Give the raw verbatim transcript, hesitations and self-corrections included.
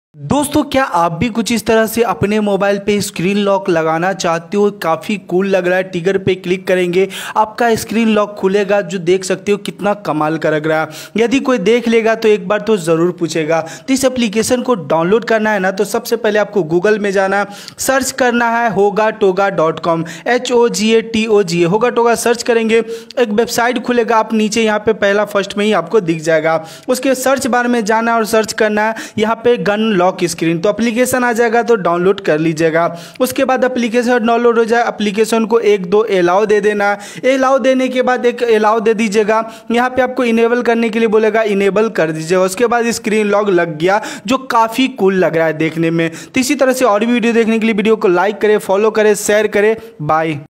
दोस्तों, क्या आप भी कुछ इस तरह से अपने मोबाइल पे स्क्रीन लॉक लगाना चाहते हो? काफ़ी कूल लग रहा है। टिगर पे क्लिक करेंगे, आपका स्क्रीन लॉक खुलेगा, जो देख सकते हो कितना कमाल का लग रहा है। यदि कोई देख लेगा तो एक बार तो ज़रूर पूछेगा। तो इस एप्लीकेशन को डाउनलोड करना है ना, तो सबसे पहले आपको गूगल में जाना, सर्च करना है hogatoga dot com, H O G A T O G A hogatoga search करेंगे, एक वेबसाइट खुलेगा। आप नीचे यहाँ पे पहला फर्स्ट में ही आपको दिख जाएगा। उसके सर्च बार में जाना और सर्च करना है यहाँ पे गन लॉक स्क्रीन, तो एप्लीकेशन आ जाएगा, तो डाउनलोड कर लीजिएगा। उसके बाद एप्लीकेशन डाउनलोड हो जाए, एप्लीकेशन को एक दो अलाउ दे देना। अलाउ देने के बाद एक अलाउ दे दीजिएगा। यहाँ पे आपको इनेबल करने के लिए बोलेगा, इनेबल कर दीजिएगा। उसके बाद स्क्रीन लॉक लग गया, जो काफ़ी कूल लग रहा है देखने में। तो इसी तरह से और भी वीडियो देखने के लिए वीडियो को लाइक करें, फॉलो करें, शेयर करें। बाय।